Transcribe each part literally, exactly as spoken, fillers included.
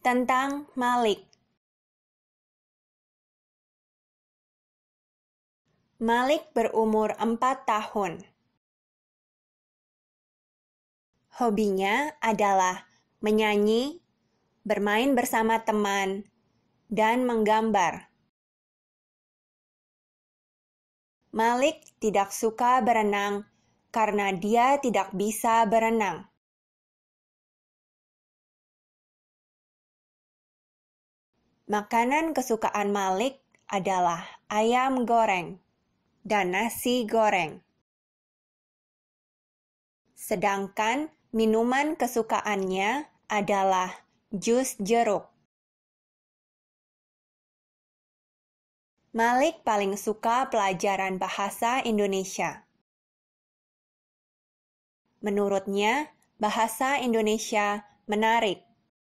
Tentang Malik. Malik berumur empat tahun. Hobinya adalah menyanyi, bermain bersama teman, dan menggambar. Malik tidak suka berenang karena dia tidak bisa berenang. Makanan kesukaan Malik adalah ayam goreng dan nasi goreng. Sedangkan minuman kesukaannya adalah jus jeruk. Malik paling suka pelajaran bahasa Indonesia. Menurutnya, bahasa Indonesia menarik.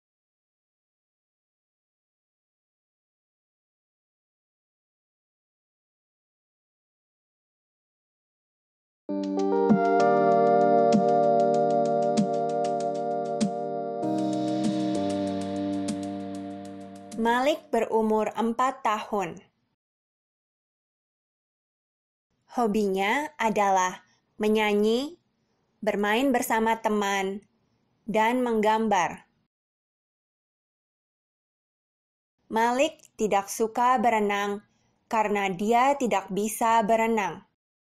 Malik berumur empat tahun. Hobinya adalah menyanyi, bermain bersama teman, dan menggambar. Malik tidak suka berenang karena dia tidak bisa berenang.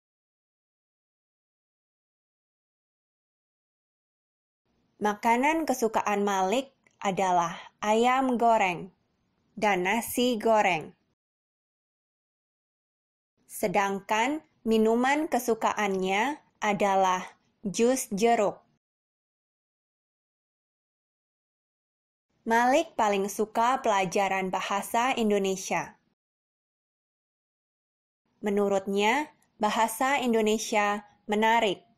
Makanan kesukaan Malik adalah ayam goreng dan nasi goreng. Sedangkan minuman kesukaannya adalah jus jeruk. Malik paling suka pelajaran bahasa Indonesia. Menurutnya, bahasa Indonesia menarik.